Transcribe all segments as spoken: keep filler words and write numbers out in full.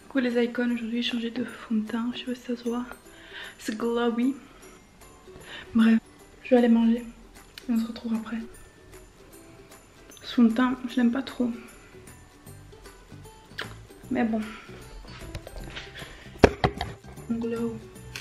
Coucou les icônes, aujourd'hui j'ai changé de fond de teint, je sais pas si ça se voit. C'est glowy. Bref, je vais aller manger. On se retrouve après. Ce fond de teint, je l'aime pas trop. Mais bon. On glow.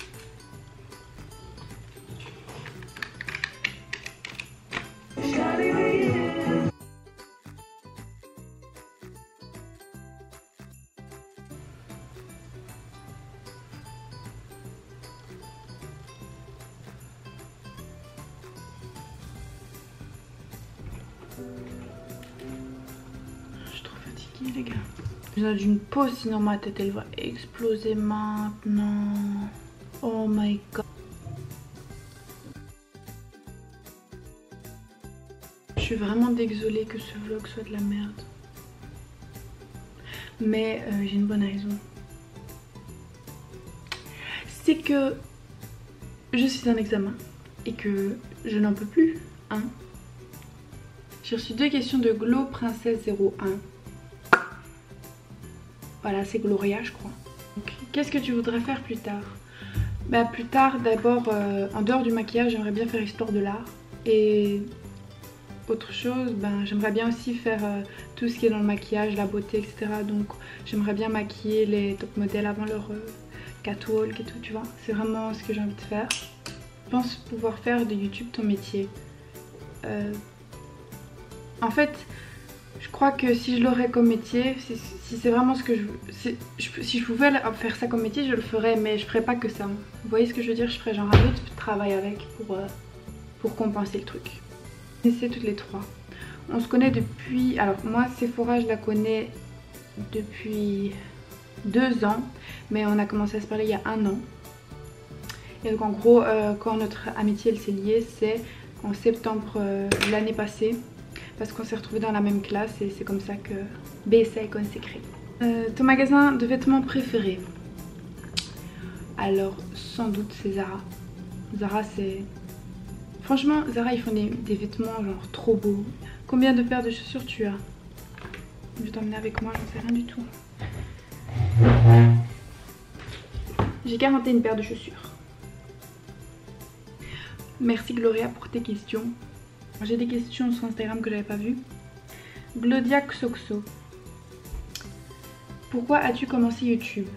Je suis trop fatiguée les gars. J'ai besoin d'une pause sinon ma tête elle va exploser maintenant. Oh my god. Je suis vraiment désolée que ce vlog soit de la merde. Mais euh, j'ai une bonne raison. C'est que je suis en examen et que je n'en peux plus. Hein. J'ai reçu deux questions de Glow Princesse zéro un. Voilà, c'est Gloria je crois. Qu'est-ce que tu voudrais faire plus tard? Bah plus tard d'abord, euh, en dehors du maquillage, j'aimerais bien faire histoire de l'art. Et autre chose, ben, j'aimerais bien aussi faire euh, tout ce qui est dans le maquillage, la beauté, et cetera. Donc j'aimerais bien maquiller les top modèles avant leur euh, catwalk et tout, tu vois. C'est vraiment ce que j'ai envie de faire. Je pense pouvoir faire de YouTube ton métier. Euh, en fait, je crois que si je l'aurais comme métier, si, si c'est vraiment ce que je veux, si, si je pouvais faire ça comme métier, je le ferais, mais je ferais pas que ça. Vous voyez ce que je veux dire? Je ferais genre un autre travail avec pour, euh, pour compenser le truc. Et c'est toutes les trois. On se connaît depuis... Alors moi Sephora je la connais depuis deux ans. Mais on a commencé à se parler il y a un an. Et donc en gros euh, quand notre amitié elle s'est liée, c'est en septembre euh, l'année passée. Parce qu'on s'est retrouvés dans la même classe et c'est comme ça que B S A Icône s'est créé. Euh, ton magasin de vêtements préféré? Alors sans doute c'est Zara. Zara c'est... Franchement, Zara, ils font des, des vêtements genre trop beaux. Combien de paires de chaussures tu as? Je vais t'emmener avec moi, j'en sais rien du tout. J'ai quarante et une paires de chaussures. Merci Gloria pour tes questions. J'ai des questions sur Instagram que j'avais pas vues. Glodia Xoxo. Pourquoi as-tu commencé YouTube?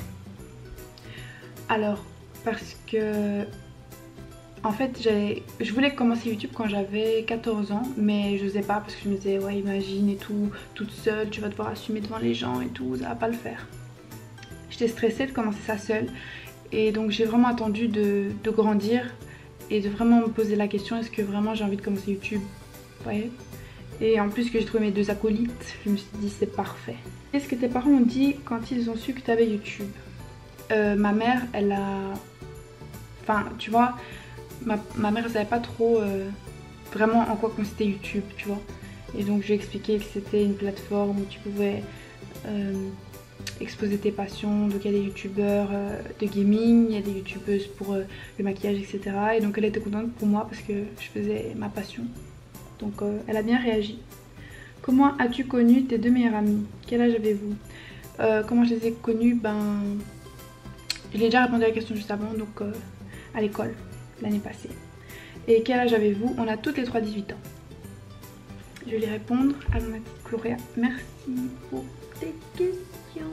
Alors, parce que... En fait, je voulais commencer YouTube quand j'avais quatorze ans, mais je n'osais pas parce que je me disais, ouais, imagine et tout, toute seule, tu vas devoir assumer devant les gens et tout, ça va pas le faire. J'étais stressée de commencer ça seule et donc j'ai vraiment attendu de, de grandir et de vraiment me poser la question, est-ce que vraiment j'ai envie de commencer YouTube? Vous voyez? Et en plus que j'ai trouvé mes deux acolytes, je me suis dit c'est parfait. Qu'est-ce que tes parents ont dit quand ils ont su que tu avais YouTube? euh, Ma mère, elle a... Enfin, tu vois... Ma, ma mère ne savait pas trop euh, vraiment en quoi consistait YouTube, tu vois. Et donc je lui ai expliqué que c'était une plateforme où tu pouvais euh, exposer tes passions. Donc il y a des youtubeurs euh, de gaming, il y a des youtubeuses pour euh, le maquillage, et cetera. Et donc elle était contente pour moi parce que je faisais ma passion. Donc euh, elle a bien réagi. Comment as-tu connu tes deux meilleurs amis? Quel âge avez-vous? euh, Comment je les ai connus? Ben, je l'ai déjà répondu à la question juste avant, donc euh, à l'école. L'année passée. Et quel âge avez-vous? On a toutes les trois dix-huit ans. Je vais les répondre à ma petite Gloria. Merci pour tes questions.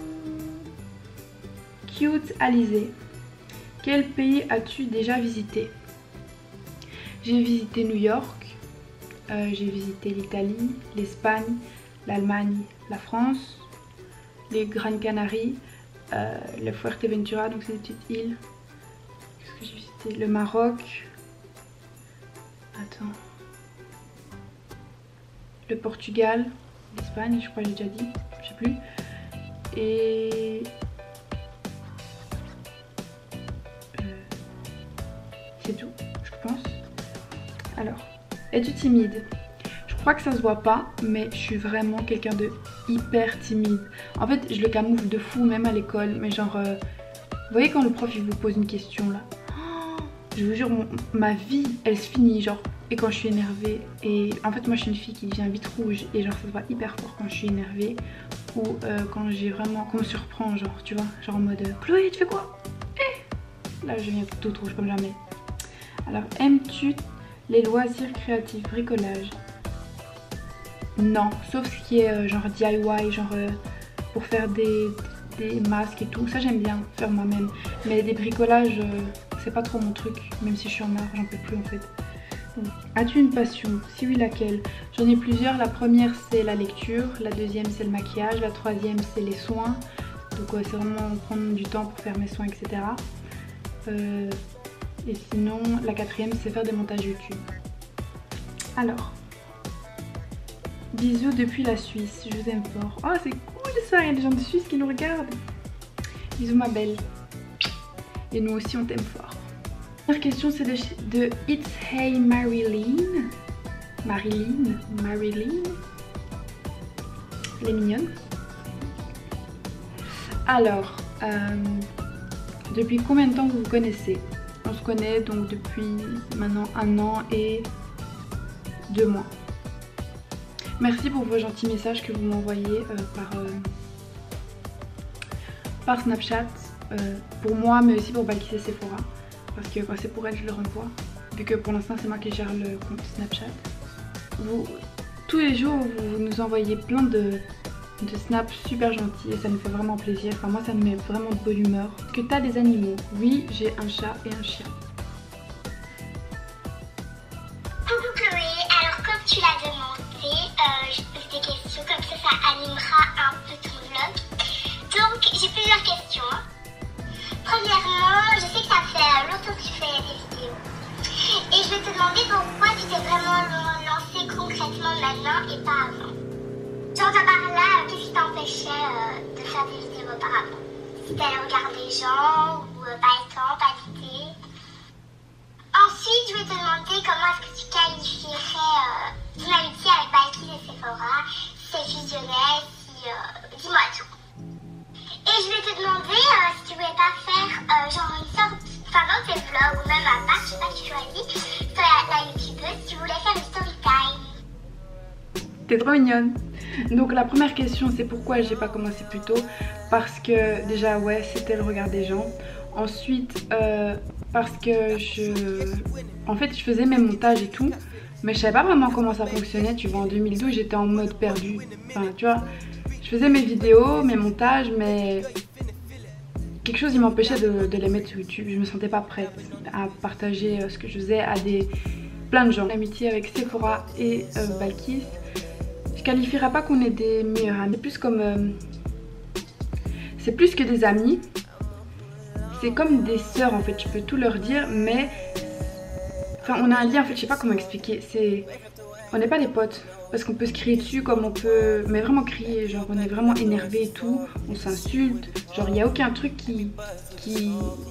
Cute Alizé. Quel pays as-tu déjà visité? J'ai visité New York, euh, j'ai visité l'Italie, l'Espagne, l'Allemagne, la France, les Grandes Canaries, euh, le Fuerteventura, donc c'est des petites îles. Qu'est-ce que j'ai visité? Le Maroc, attends, le Portugal, l'Espagne, je crois que j'ai déjà dit, je sais plus, et euh, c'est tout, je pense. Alors, es-tu timide? Je crois que ça se voit pas, mais je suis vraiment quelqu'un de hyper timide. En fait, je le camoufle de fou, même à l'école, mais genre, euh, vous voyez quand le prof il vous pose une question là? Je vous jure, mon, ma vie, elle se finit genre, et quand je suis énervée. Et en fait, moi, je suis une fille qui devient vite rouge et genre, ça se voit hyper fort quand je suis énervée. ou euh, quand j'ai vraiment, qu'on me surprend, genre, tu vois, genre en mode euh, Chloé, tu fais quoi? Eh là, je viens tout rouge comme jamais. Alors, aimes-tu les loisirs créatifs, bricolage? Non, sauf ce qui est euh, genre D I Y, genre euh, pour faire des, des masques et tout. Ça, j'aime bien faire moi-même. Mais des bricolages, euh, c'est pas trop mon truc, même si je suis en art, j'en peux plus en fait. As-tu une passion? Si oui, laquelle? J'en ai plusieurs. La première, c'est la lecture. La deuxième, c'est le maquillage. La troisième, c'est les soins. Donc ouais, c'est vraiment prendre du temps pour faire mes soins, et cetera. Euh, et sinon, la quatrième, c'est faire des montages YouTube. Alors, bisous depuis la Suisse. Je vous aime fort. Oh, c'est cool ça. Il y a des gens de Suisse qui nous regardent. Bisous ma belle. Et nous aussi, on t'aime fort. La première question, c'est de, de It's Hey Marilyn. Marilyn, Marilyn. Elle est mignonne. Alors, euh, depuis combien de temps vous vous connaissez? On se connaît donc depuis maintenant un an et deux mois. Merci pour vos gentils messages que vous m'envoyez euh, par, euh, par Snapchat. Euh, pour moi, mais aussi pour Balkis et Sephora. Parce que quand c'est pour elle, je le renvoie. Vu que pour l'instant, c'est moi qui gère le compte Snapchat. Vous, tous les jours, vous nous envoyez plein de, de snaps super gentils et ça nous fait vraiment plaisir. Enfin, moi, ça me met vraiment de bonne humeur. Est-ce que t'as des animaux? Oui, j'ai un chat et un chien. Coucou Chloé, alors comme tu l'as demandé, euh, je pose des questions, comme ça, ça animera un peu ton vlog. Donc, j'ai plusieurs questions. Premièrement, je sais que ça fait longtemps que tu fais des vidéos. Et je vais te demander pourquoi tu t'es vraiment lancé concrètement maintenant et pas avant. J'entends par là, qu'est-ce qui t'empêchait euh, de faire des vidéos auparavant? Si t'allais regarder les gens, ou euh, pas le temps, pas d'idée. Ensuite, je vais te demander comment est-ce que tu qualifierais euh, ton amitié avec Balkis et Sephora, si c'est fusionnel, si... Euh, dis-moi tout. Et je vais te demander euh, si tu voulais pas faire euh, genre une sorte, enfin dans tes vlogs ou même à part, je sais pas si tu choisis, sur la, la youtubeuse, si tu voulais faire une story time. T'es trop mignonne. Donc la première question, c'est pourquoi j'ai pas commencé plus tôt. Parce que déjà ouais, c'était le regard des gens. Ensuite euh, parce que je... En fait je faisais mes montages et tout, mais je savais pas vraiment comment ça fonctionnait. Tu vois, en deux mille douze j'étais en mode perdu. Enfin tu vois, je faisais mes vidéos, mes montages, mais quelque chose il m'empêchait de, de les mettre sur YouTube. Je me sentais pas prête à partager ce que je faisais à des plein de gens. L'amitié avec Sephora et euh, Balkis, je qualifierais pas qu'on est des meilleurs amis. C'est plus comme euh, c'est plus que des amis. C'est comme des sœurs en fait. Je peux tout leur dire, mais enfin on a un lien en fait. Je sais pas comment expliquer. C'est on n'est pas des potes. Parce qu'on peut se crier dessus comme on peut, mais vraiment crier, genre on est vraiment énervé et tout, on s'insulte, genre il n'y a aucun truc qui, qui,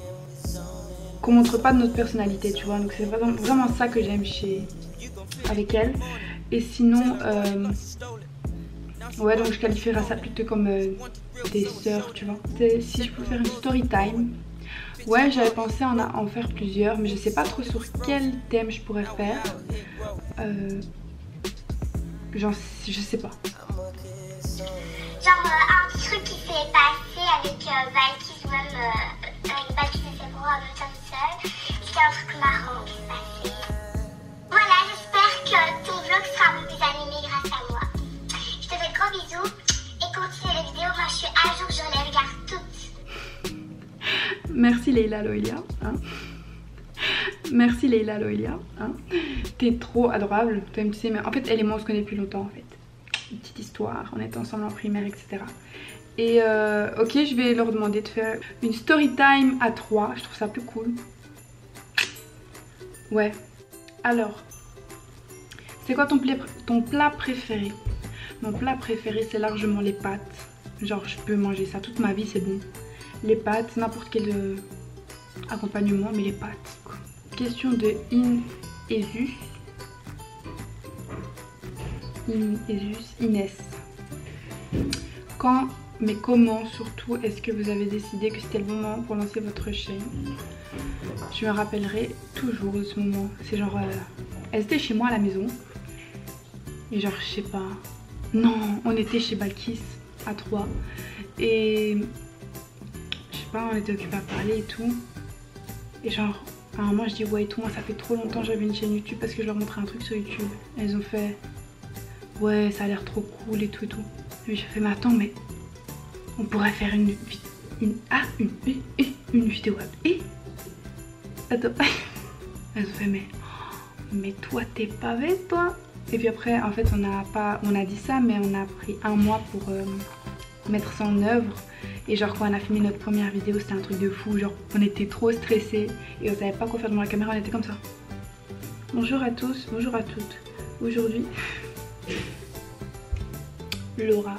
qu'on montre pas de notre personnalité, tu vois, donc c'est vraiment, vraiment ça que j'aime chez, avec elle. Et sinon, euh, ouais donc je qualifierais ça plutôt comme euh, des sœurs, tu vois. Si je pouvais faire une story time, ouais j'avais pensé en, a, en faire plusieurs, mais je sais pas trop sur quel thème je pourrais faire. Euh, Genre, je sais pas. Genre euh, un petit truc qui s'est passé avec euh, Balkis ou même euh, avec Balkis et Sephora, même toute seule. C'était un truc marrant qui s'est passé. Voilà, j'espère que ton vlog sera un peu plus animé grâce à moi. Je te fais de gros bisous et continue les vidéos. Moi je suis à jour, je les regarde toutes. Merci Leila Loelia. Hein. Merci Leila Loelia, hein. T'es trop adorable, toi-même tu sais, mais en fait elle et moi on se connaît depuis longtemps en fait. Une petite histoire, on était ensemble en primaire, et cetera. Et euh, ok, je vais leur demander de faire une story time à trois, je trouve ça plus cool. Ouais, alors, c'est quoi ton plat, ton plat préféré? Mon plat préféré c'est largement les pâtes. Genre je peux manger ça toute ma vie, c'est bon. Les pâtes, n'importe quel euh, accompagnement, mais les pâtes quoi. Question de In Esus. In Esus, Inès. Quand, mais comment surtout, est-ce que vous avez décidé que c'était le bon moment pour lancer votre chaîne? Je me rappellerai toujours de ce moment. C'est genre, euh, elle était chez moi à la maison. Et genre, je sais pas. Non, on était chez Balkis. à trois. Et je sais pas, on était occupés à parler et tout. Et genre, à un moment je dis ouais et tout, moi ça fait trop longtemps que j'avais une chaîne YouTube parce que je leur montrais un truc sur YouTube. Et elles ont fait ouais ça a l'air trop cool et tout et tout. Et j'ai fait mais attends mais on pourrait faire une une ah une une, une vidéo web. Et attends. Elles ont fait mais mais toi t'es pas bête toi. Et puis après en fait on a pas on a dit ça mais on a pris un mois pour euh, mettre ça en œuvre. Et genre quand on a filmé notre première vidéo c'était un truc de fou, genre on était trop stressés et on savait pas quoi faire devant la caméra, on était comme ça. Bonjour à tous, bonjour à toutes. Aujourd'hui Laura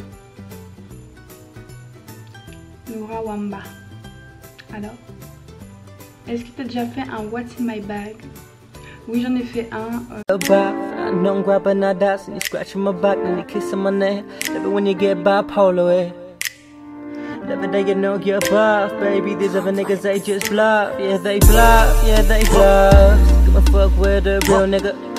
Laura Wamba. Alors, est-ce que tu as déjà fait un What's in my bag? Oui j'en ai fait un euh... Every day you know you're buff, baby. These other niggas they just bluff, yeah they bluff, yeah they bluff. Give a fuck with a real nigga.